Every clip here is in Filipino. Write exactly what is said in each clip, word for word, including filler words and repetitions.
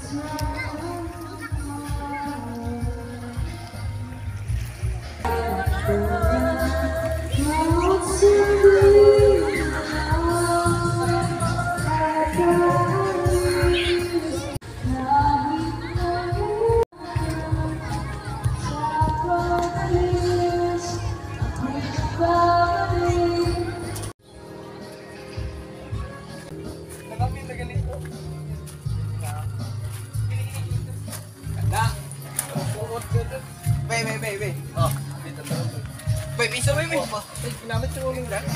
Bay, bay, bay, bay. Oh, dito na. Bay, piso, bay, bay. Bay, kinamit sa uling lang.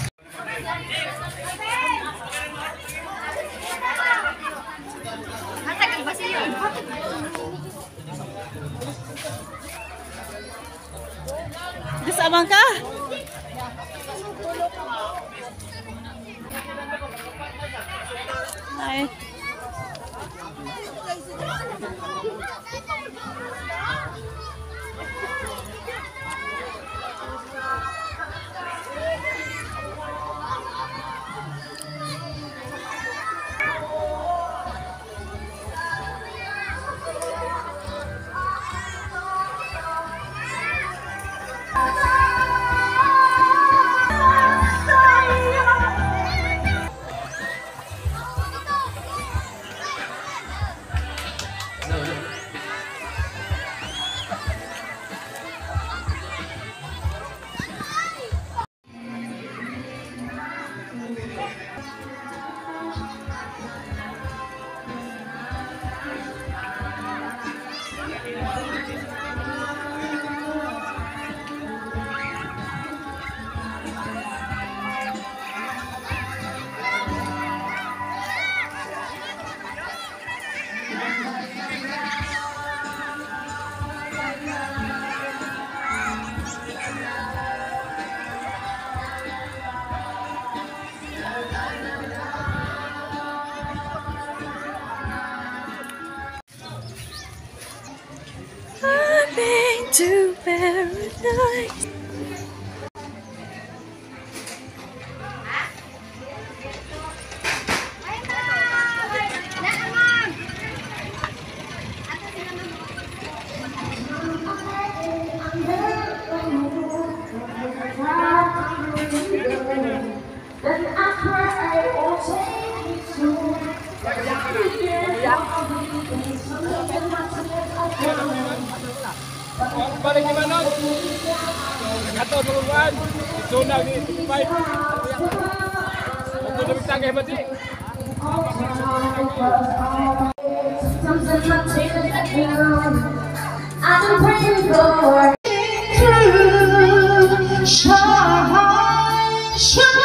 Matagal ba siya yun? Kasama ka? Ay. To paradise. Balik di mana? Atau perubahan zona ni baik. Untuk lebih canggih berarti. I'm praying for you. Shine, shine.